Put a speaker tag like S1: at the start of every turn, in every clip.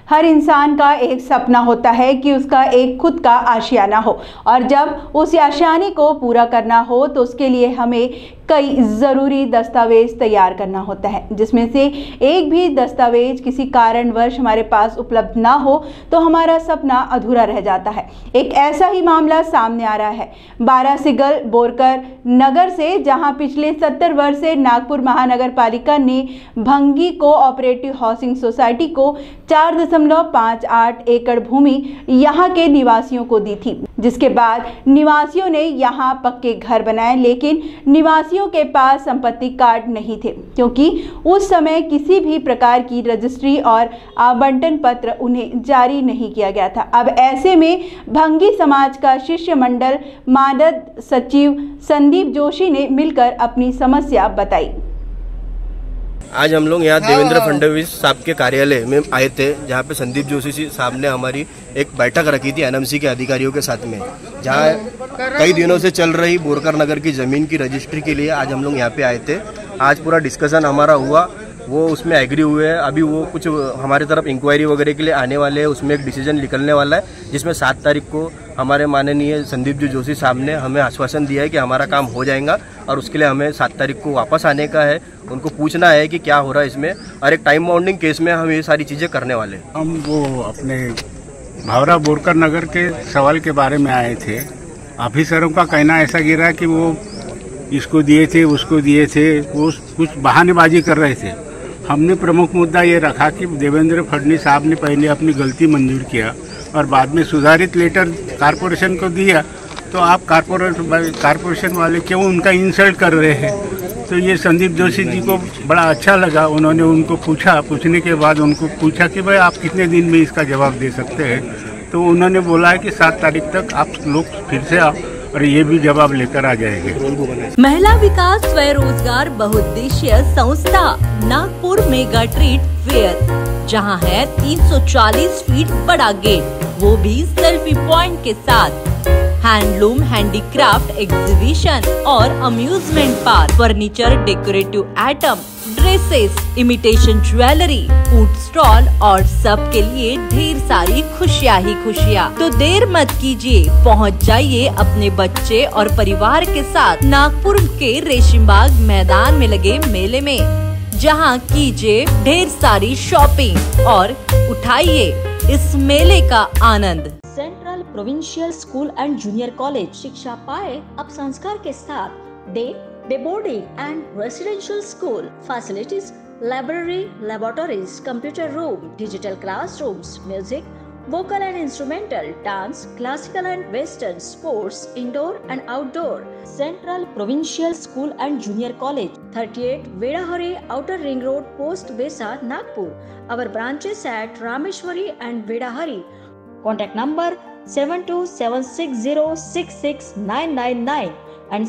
S1: हर इंसान का एक सपना होता है कि उसका एक खुद का आशियाना हो, और जब उस आशियाने को पूरा करना हो तो उसके लिए हमें कई ज़रूरी दस्तावेज तैयार करना होता है, जिसमें से एक भी दस्तावेज किसी कारणवश हमारे पास उपलब्ध ना हो तो हमारा सपना अधूरा रह जाता है। एक ऐसा ही मामला सामने आ रहा है बारासिंगल बोरकर नगर से, जहां पिछले 70 वर्ष से नागपुर महानगर पालिका ने भंगी कोऑपरेटिव हाउसिंग सोसाइटी को 4.58 एकड़ भूमि यहां के निवासियों को दी थी, जिसके बाद निवासियों ने यहां पक्के घर बनाए, लेकिन निवासियों के पास संपत्ति कार्ड नहीं थे, क्योंकि उस समय किसी भी प्रकार की रजिस्ट्री और आवंटन पत्र उन्हें जारी नहीं किया गया था। अब ऐसे में भंगी समाज का शिष्टमंडल मानद सचिव संदीप जोशी ने मिलकर अपनी समस्या बताई।
S2: आज हम लोग यहाँ देवेंद्र फडणवीस साहब के कार्यालय में आए थे, जहाँ पे संदीप जोशी साहब ने हमारी एक बैठक रखी थी एनएमसी के अधिकारियों के साथ में, जहाँ कई दिनों से चल रही बोरकर नगर की जमीन की रजिस्ट्री के लिए आज हम लोग यहाँ पे आए थे। आज पूरा डिस्कशन हमारा हुआ, वो उसमें एग्री हुए हैं। अभी वो कुछ हमारी तरफ इंक्वायरी वगैरह के लिए आने वाले हैं, उसमें एक डिसीजन निकलने वाला है, जिसमें 7 तारीख को हमारे माननीय संदीप जोशी साहब ने हमें आश्वासन दिया है कि हमारा काम हो जाएगा, और उसके लिए हमें 7 तारीख को वापस आने का है। उनको पूछना है कि क्या हो रहा है इसमें, और एक टाइम बाउंडिंग केस में हम ये सारी चीज़ें करने वाले हैं।
S3: हम वो अपने भावरा बोरकर नगर के सवाल के बारे में आए थे। ऑफिसरों का कहना ऐसा गिरा कि वो इसको दिए थे, उसको दिए थे, वो कुछ बहानेबाजी कर रहे थे। हमने प्रमुख मुद्दा ये रखा कि देवेंद्र फडणवीस साहब ने पहले अपनी गलती मंजूर किया और बाद में सुधारित लेटर कारपोरेशन को दिया, तो आप कारपोरेशन वाले क्यों उनका इंसल्ट कर रहे हैं। तो ये संदीप जोशी जी को बड़ा अच्छा लगा। उन्होंने उनको पूछने के बाद उनको पूछा कि भाई आप कितने दिन में इसका जवाब दे सकते हैं, तो उन्होंने बोला है कि 7 तारीख तक आप लोग फिर से आओ और ये भी जवाब लेकर आ जाएंगे।
S4: महिला विकास स्वरोजगार बहुउद्देशीय संस्था नागपुर मेगा ट्रेड फेयर, जहां है 340 फीट बड़ा गेट, वो भी सेल्फी पॉइंट के साथ, हैंडलूम हैंडीक्राफ्ट एग्जीबिशन और amusement park, furniture, decorative item, dresses, imitation jewellery, food stall और सबके लिए ढेर सारी खुशियाँ ही खुशियाँ। तो देर मत कीजिए, पहुँच जाइए अपने बच्चे और परिवार के साथ नागपुर के रेशिमबाग मैदान में लगे मेले में, जहाँ कीजिए ढेर सारी शॉपिंग और उठाइए इस मेले का आनंद।
S5: Central provincial school and junior college, शिक्षा पाए अब संस्कार के साथ। Day boarding and residential school facilities, library, laboratories, computer room, digital classrooms, music, vocal and instrumental, dance, classical and western, sports, indoor and outdoor. Central Provincial School and Junior College, 38 Vedahari, Outer Ring Road, Post Besa, Nagpur. Our branches at Rameshwari and Vedahari. Contact number 7276066999 and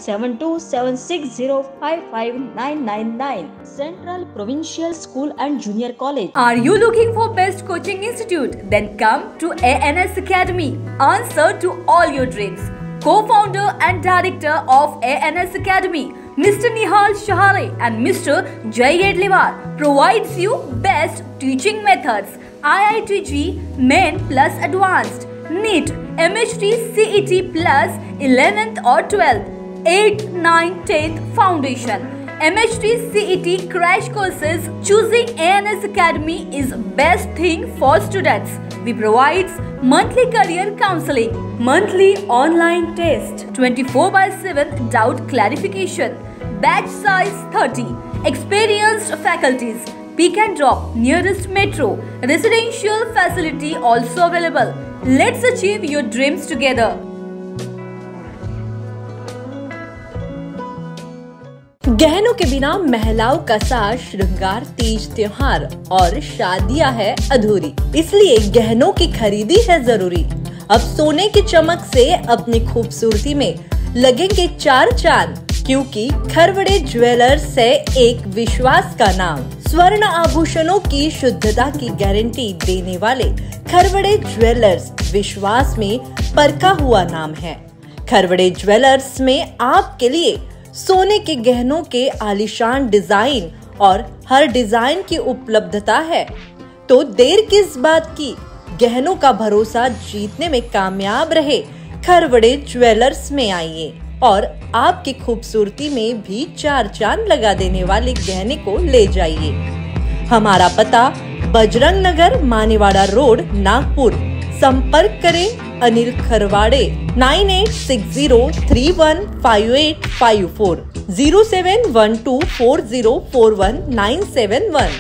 S5: 7276055999. Central Provincial School and Junior College.
S4: Are you looking for best coaching institute? Then come to ANS Academy. Answer to all your dreams. Co-founder and director of ANS Academy, Mr. Nihal Shahare and Mr. Jay Edliwar provides you best teaching methods, IITG, Main plus Advanced, NEET, MHT, CET plus 11th or 12th, 8th, 9th, 10th Foundation, MHT, CET crash courses. Choosing ANS Academy is best thing for students. We provide monthly career counseling, monthly online test, 24/7 doubt clarification, batch size 30, experienced faculties, pick and drop, nearest metro, residential facility also available. Let's achieve your dreams together. गहनों के बिना महिलाओं का साज श्रृंगार, तीज त्योहार और शादियां है अधूरी, इसलिए गहनों की खरीदी है जरूरी। अब सोने की चमक से अपनी खूबसूरती में लगेंगे 4 चांद, क्योंकि खरवड़े ज्वेलर्स है एक विश्वास का नाम। स्वर्ण आभूषणों की शुद्धता की गारंटी देने वाले खरवड़े ज्वेलर्स विश्वास में परखा हुआ नाम है। खरवड़े ज्वेलर्स में आपके लिए सोने के गहनों के आलीशान डिजाइन और हर डिजाइन की उपलब्धता है।
S6: तो देर किस बात की, गहनों का भरोसा जीतने में कामयाब रहे खरवड़े ज्वेलर्स में आइए और आपकी खूबसूरती में भी चार चांद लगा देने वाले गहने को ले जाइए। हमारा पता बजरंग नगर, मानेवाड़ा रोड, नागपुर। संपर्क करें अनिल खरवाड़े 9860315854 0712404191।